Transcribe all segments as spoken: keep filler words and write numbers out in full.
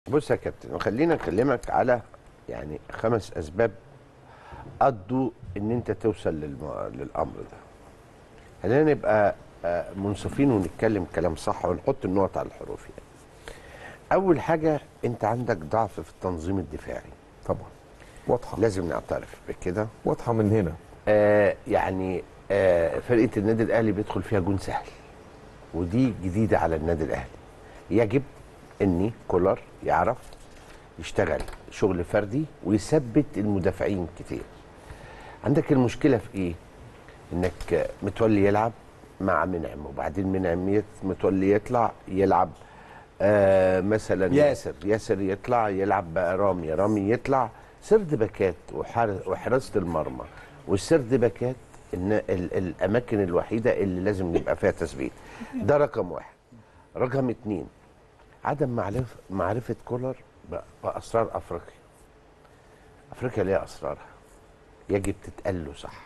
بص يا كابتن، خلينا اكلمك على يعني خمس اسباب ادوا ان انت توصل للم... للامر ده. خلينا نبقى آه، منصفين ونتكلم كلام صح ونحط النقط على الحروف. يعني اول حاجه، انت عندك ضعف في التنظيم الدفاعي. طبعا واضحه، لازم نعترف بكده. واضحه من هنا. آه يعني آه فرقه النادي الاهلي بيدخل فيها جون سهل، ودي جديده على النادي الاهلي. يجب ان كولر يعرف يشتغل شغل فردي ويثبت المدافعين كتير. عندك المشكله في ايه؟ انك متولي يلعب مع منعم، وبعدين منعم متولي يطلع يلعب آه مثلا ياسر ياسر يطلع يلعب بقى رامي رامي يطلع سرد باكات وحراسه المرمى. والسرد باكات ان ال الاماكن الوحيده اللي لازم يبقى فيها تثبيت. ده رقم واحد. رقم اتنين، عدم معرفه معرفه كولر باسرار افريقيا. افريقيا ليها اسرارها، يجب تتقال له صح.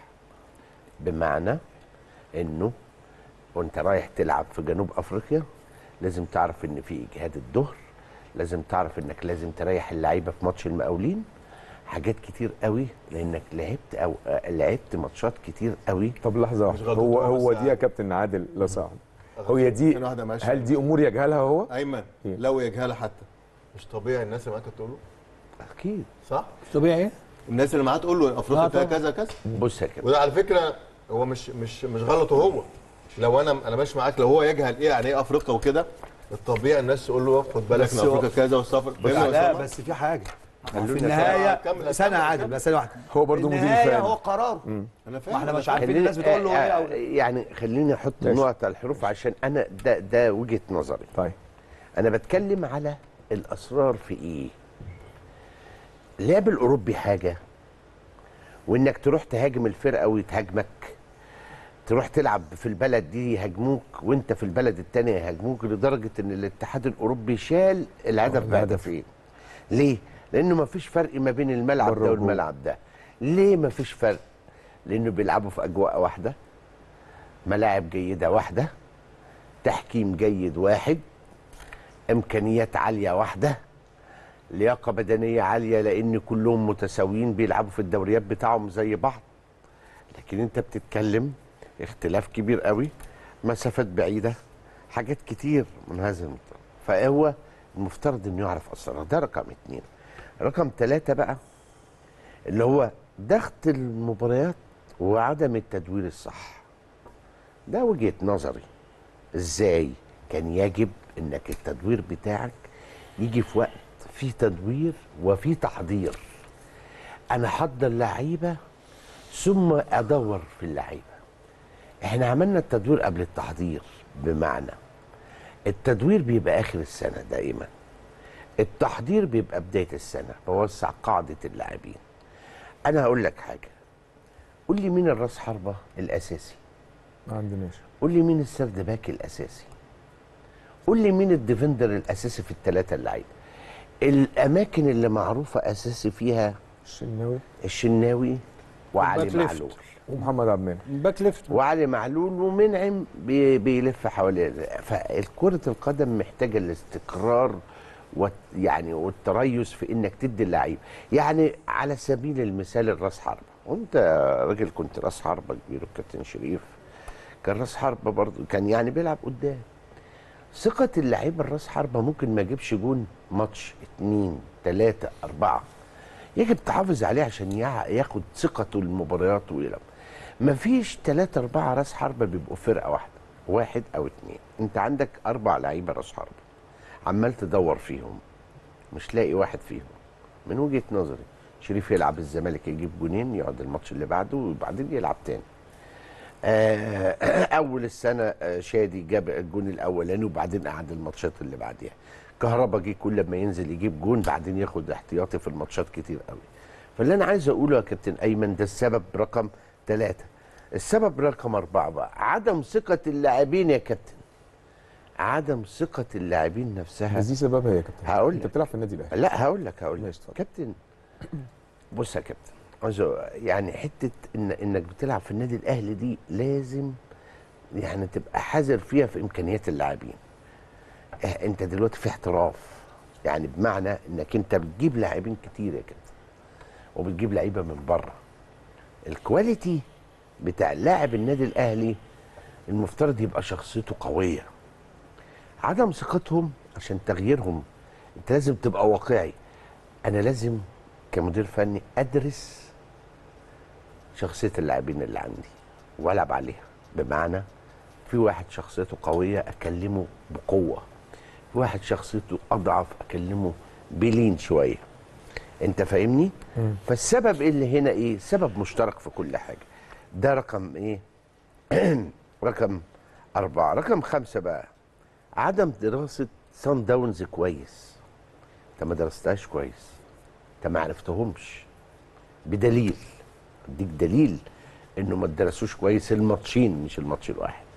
بمعنى انه وانت رايح تلعب في جنوب افريقيا لازم تعرف ان في اجهاد الظهر، لازم تعرف انك لازم تريح اللعيبه في ماتش المقاولين. حاجات كتير قوي، لانك لعبت او لعبت ماتشات كتير قوي. طب لحظه واحده، هو هو دي يا كابتن عادل لو سمحت، هي دي هل دي امور يجهلها هو؟ ايمن إيه؟ لو يجهلها حتى مش طبيعي الناس اللي معاك تقول له؟ اكيد صح؟ مش طبيعي. الناس اللي معاه تقول له افريقيا فيها كذا كذا. بص يا كابتن، وده على فكره هو مش مش مش غلطه هو. لو انا انا ماشي معاك، لو هو يجهل ايه يعني ايه افريقيا وكده، الطبيعي الناس تقول له خد بالك من افريقيا كذا والسفر. لا بس في حاجه في النهايه سنه عادل، بس ثانيه واحده، هو برضه مدير فني، هو قراره. انا فاهم، ما احنا مش عارفين الناس بتقول له ايه أو يعني خليني احط النقط على الحروف عشان انا ده ده وجهه نظري. طيب انا بتكلم على الاسرار في ايه. اللعب الاوروبي حاجه، وانك تروح تهاجم الفرقه ويتهاجمك، تروح تلعب في البلد دي يهاجموك وانت في البلد الثانيه يهاجموك، لدرجه ان الاتحاد الاوروبي شال الهدف بهدفين. ليه؟ لانه ما فيش فرق ما بين الملعب ده والملعب ده. ليه ما فيش فرق؟ لانه بيلعبوا في اجواء واحده، ملاعب جيده واحده، تحكيم جيد واحد، امكانيات عاليه واحده، لياقه بدنيه عاليه، لان كلهم متساويين بيلعبوا في الدوريات بتاعهم زي بعض. لكن انت بتتكلم اختلاف كبير قوي، مسافات بعيده، حاجات كتير من هذا المنطقه. فهو المفترض انه يعرف اسرار. ده رقم اتنين. رقم ثلاثه بقى اللي هو ضغط المباريات وعدم التدوير الصح. ده وجهه نظري. ازاي؟ كان يجب انك التدوير بتاعك يجي في وقت فيه تدوير وفيه تحضير. انا احضر لعيبه ثم ادور في اللعيبه. احنا عملنا التدوير قبل التحضير، بمعنى التدوير بيبقى اخر السنه دائما، التحضير بيبقى بدايه السنه، بوسع قاعده اللاعبين. انا هقول لك حاجه، قول لي مين الراس حربه الاساسي؟ ما عندناش. قول لي مين السرد باك الاساسي؟ قول لي مين الديفندر الاساسي في الثلاثه اللعيبه؟ الاماكن اللي معروفه اساسي فيها الشناوي الشناوي وعلي معلول ومحمد عبد المنعم باك ليفت، وعلي معلول ومنعم بي بيلف حوالين. فالكرة القدم محتاجه الاستقرار يعني والتريث في انك تدي اللعيب. يعني على سبيل المثال الراس حربه، وانت راجل كنت راس حربه كبير، والكابتن شريف كان راس حربه برضه، كان يعني بيلعب قدام. ثقه اللعيب الراس حربه ممكن ما يجيبش جون ماتش اتنين تلاته اربعه، يجب تحافظ عليه عشان ياخد ثقته المباريات ويلعب. مفيش ثلاثة أربعة راس حربة بيبقوا فرقة واحدة، واحد أو اتنين. أنت عندك أربع لعيبة راس حربة، عمال تدور فيهم مش لاقي واحد فيهم. من وجهة نظري شريف يلعب الزمالك يجيب جونين، يقعد الماتش اللي بعده وبعدين يلعب تاني. أول السنة شادي جاب الجون الأولاني وبعدين قعد الماتشات اللي بعديها. كهربا جه كل ما ينزل يجيب جون، بعدين ياخد احتياطي في الماتشات كتير قوي. فاللي أنا عايز أقوله يا كابتن أيمن، ده السبب رقم ثلاثة. السبب رقم أربعة بقى عدم ثقة اللاعبين يا كابتن. عدم ثقة اللاعبين نفسها. بس دي سببها يا كابتن. هقول لك. انت بتلعب في النادي الاهلي. لا هقول لك هقول لك ماشي اتفضل. كابتن، بص يا كابتن، عايز يعني حتة إن إنك بتلعب في النادي الأهلي دي لازم يعني تبقى حذر فيها في إمكانيات اللاعبين. أنت دلوقتي في احتراف، يعني بمعنى انك انت بتجيب لاعبين كتير يا كابتن، وبتجيب لعيبه من بره. الكواليتي بتاع لاعب النادي الاهلي المفترض يبقى شخصيته قويه. عدم ثقتهم عشان تغييرهم انت لازم تبقى واقعي. انا لازم كمدير فني ادرس شخصيه اللاعبين اللي عندي والعب عليها. بمعنى في واحد شخصيته قويه اكلمه بقوه، في واحد شخصيته اضعف اكلمه بلين شويه. انت فاهمني؟ فالسبب اللي هنا ايه؟ سبب مشترك في كل حاجه. ده رقم ايه؟ رقم أربعة. رقم خمسة بقى عدم دراسة سان داونز كويس. انت ما درستهاش كويس، انت ما عرفتهمش بدليل، اديك دليل انه ما درسوش كويس الماتشين مش الماتش الواحد.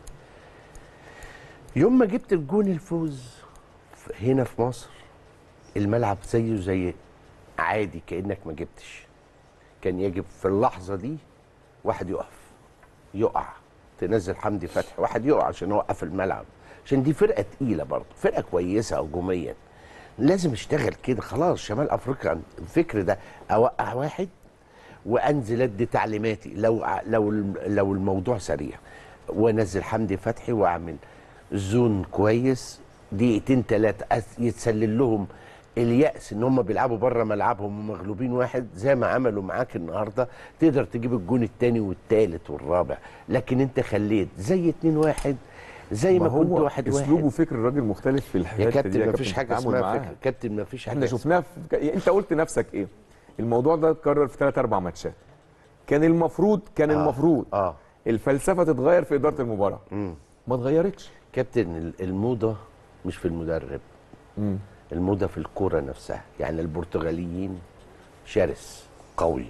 يوم ما جبت الجون الفوز هنا في مصر الملعب زيه زي عادي كأنك ما جبتش. كان يجب في اللحظة دي واحد يقف، يقع، تنزل حمدي فتحي واحد يقع عشان يوقف الملعب، عشان دي فرقة تقيلة برضه، فرقة كويسة هجوميا. لازم اشتغل كده. خلاص شمال افريقيا الفكر ده اوقع واحد وانزل ادي تعليماتي لو لو لو الموضوع سريع، وانزل حمدي فتحي واعمل زون كويس دقيقتين ثلاثه يتسلل لهم اليأس ان هم بيلعبوا بره ملعبهم ومغلوبين واحد زي ما عملوا معاك النهارده، تقدر تجيب الجون الثاني والثالث والرابع. لكن انت خليت زي اتنين واحد زي ما, ما كنت واحد واحد. اسلوب وفكر الراجل مختلف في الحته دي يا كابتن. مفيش حاجه اسمها فكر كابتن، مفيش حاجه. احنا شفناها في... انت قلت نفسك ايه؟ الموضوع ده اتكرر في ثلاث اربع ماتشات. كان المفروض كان آه. المفروض اه الفلسفه تتغير في اداره المباراه. مم. ما اتغيرتش كابتن. الموضه مش في المدرب، مم. الموضه في الكوره نفسها. يعني البرتغاليين شرس قوي،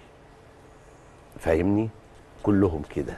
فاهمني؟ كلهم كده.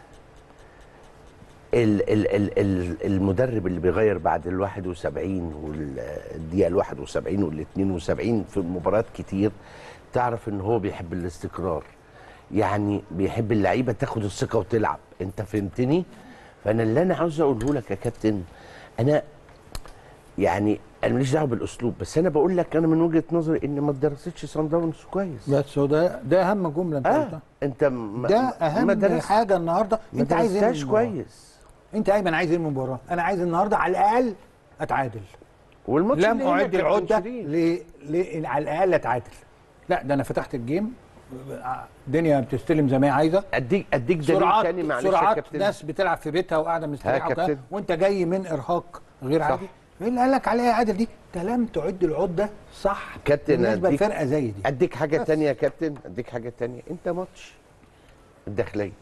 ال ال ال ال المدرب اللي بيغير بعد ال واحد وسبعين والدقيقه ال واحد وسبعين وال اتنين وسبعين في مباريات كتير، تعرف ان هو بيحب الاستقرار. يعني بيحب اللعيبه تاخد الثقه وتلعب. انت فهمتني؟ فانا اللي انا عاوز اقوله لك يا كابتن، انا يعني انا ماليش دعوه بالاسلوب، بس انا بقول لك انا من وجهه نظري ان ما درستش سان داونز كويس. بس هو ده ده اهم جمله انت آه قلتها. انت ما ده اهم ما حاجه النهارده. انت عايز ايه؟ ما كويس. انت ايمن عايز ايه من المباراه؟ انا عايز النهارده على الاقل اتعادل. والماتش لم اعد العده ل... ل... على الاقل اتعادل. لا ده انا فتحت الجيم، الدنيا بتستلم زي ما هي عايزه. اديك اديك دليل تاني معلش يا سرعات كابتن. ناس بتلعب في بيتها وقاعده مستريحه وانت جاي من ارهاق غير عادي. ايه اللي قال لك عليها عادل دي؟ انت لم تعد العده صح كابتن. بالنسبه لفرقه زي دي. اديك حاجه ثانيه يا كابتن، اديك حاجه ثانيه. انت ماتش الداخليه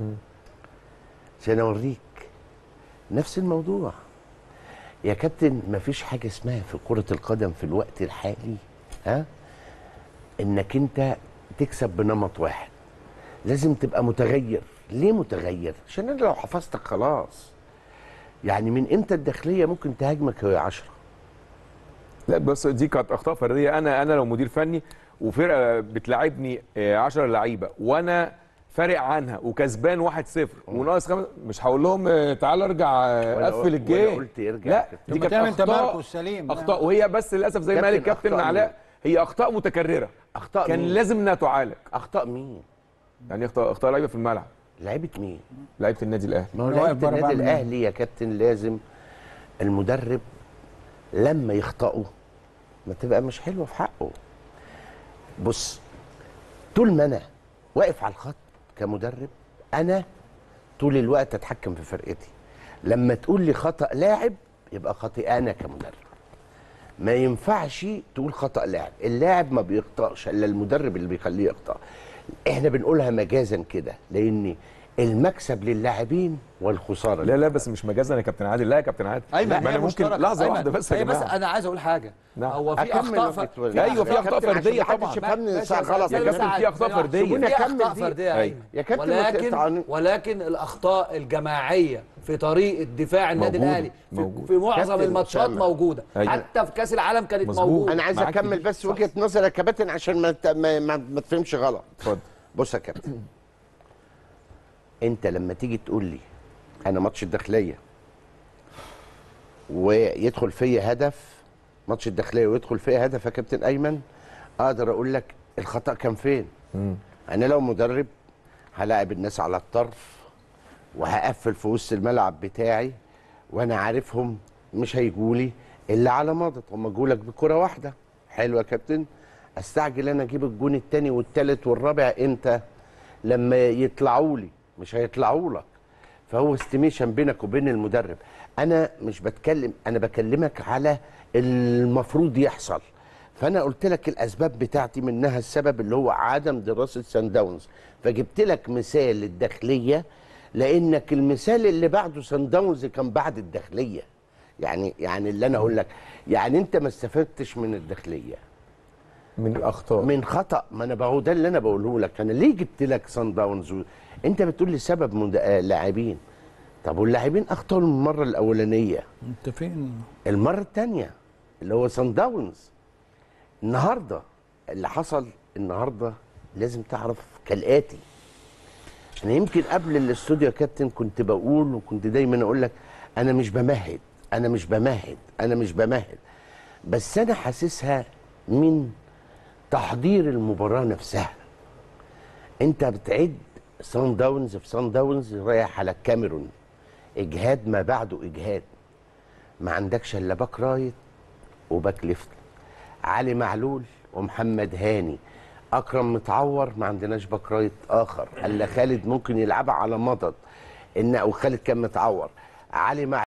عشان اوريك نفس الموضوع يا كابتن. مفيش حاجه اسمها في كره القدم في الوقت الحالي ها انك انت تكسب بنمط واحد. لازم تبقى متغير. ليه متغير؟ عشان انا لو حفظتك خلاص. يعني من امتى الداخليه ممكن تهاجمك وهي عشرة؟ لا بس دي كانت اخطاء فرديه. انا انا لو مدير فني وفرقه بتلاعبني عشرة لعيبه وانا فارق عنها وكسبان واحد صفر وناقص خمس، مش هقول لهم تعالى ارجع قفل الجيم. قلت ارجع. لا دي كانت اخطاء السليم. اخطاء وهي بس للاسف زي ما قال الكابتن علاء هي اخطاء متكرره. اخطاء كان مين؟ لازم انها تعالج. اخطاء مين؟ يعني اخطاء اخطاء لعيبه في الملعب. لعيبه مين؟ لعيبه النادي الاهلي. ما هو لعيبه النادي الاهلي يا كابتن لازم المدرب لما يخطئوا ما تبقى مش حلوه في حقه. بص، طول ما انا واقف على الخط كمدرب انا طول الوقت اتحكم في فرقتي. لما تقول لي خطأ لاعب يبقى خطئ انا كمدرب. ما ينفعش تقول خطأ لاعب. اللاعب ما بيخطأش الا المدرب اللي بيخليه يخطأ. احنا بنقولها مجازا كده لان المكسب للاعبين والخساره. لا لا بس مش مجازا يا كابتن عادل. لا يا كابتن عادل. ايمن ما انا ممكن لحظه أيمن. واحده بس يا جماعه. بس انا عايز اقول حاجه. نعم. هو في اخطاء ف... في ايوه في اخطاء فرديه طبعا. خلاص يا كابتن في اخطاء فرديه. في اخطاء فرديه ايوه يا كابتن. ولكن ولكن الاخطاء الجماعيه في طريقه دفاع النادي الاهلي في, في معظم الماتشات موجوده. أيوة. حتى في كاس العالم كانت مظبوط. موجوده. انا عايز اكمل بس وجهه نظري يا كابتن عشان ما ما, ما, ما تفهمش غلط. اتفضل. بص يا كابتن، انت لما تيجي تقول لي انا ماتش الداخليه ويدخل فيا هدف ماتش الداخليه ويدخل فيها هدف يا كابتن ايمن، اقدر اقول لك الخطا كان فين. مم. انا لو مدرب هلاعب الناس على الطرف وهقفل في وسط الملعب بتاعي، وانا عارفهم مش هيجوا لي الا على مضض، هم جوا لك بكره واحده. حلو يا كابتن، استعجل انا اجيب الجون الثاني والثالث والرابع امتى؟ لما يطلعوا لي، مش هيطلعوا لك. فهو استيميشن بينك وبين المدرب. انا مش بتكلم، انا بكلمك على المفروض يحصل. فانا قلت لك الاسباب بتاعتي، منها السبب اللي هو عدم دراسه سان داونز، فجبت لك مثال للداخليه، لانك المثال اللي بعده سان داونز كان بعد الداخليه. يعني يعني اللي انا اقول لك، يعني انت ما استفدتش من الداخليه، من الاخطاء، من خطا. ما انا بقول ده اللي انا بقوله لك. انا ليه جبت لك سان داونز؟ انت بتقول لي سبب مد... آه لاعبين. طب واللاعبين اخطاوا المره الاولانيه، انت فين المره الثانيه اللي هو سان داونز. النهارده اللي حصل النهارده لازم تعرف كالاتي. انا يمكن قبل الاستوديو يا كابتن كنت بقول، وكنت دايما اقول لك انا مش بمهد انا مش بمهد انا مش بمهد بس انا حاسسها من تحضير المباراه نفسها. انت بتعد سان داونز، في سان داونز رايح على الكاميرون، اجهاد ما بعده اجهاد. ما عندكش الا باك رايت وباك ليفت، علي معلول ومحمد هاني. اكرم متعور، ما عندناش باك رايت اخر الا خالد ممكن يلعبها على مضض، ان او خالد كان متعور. علي مع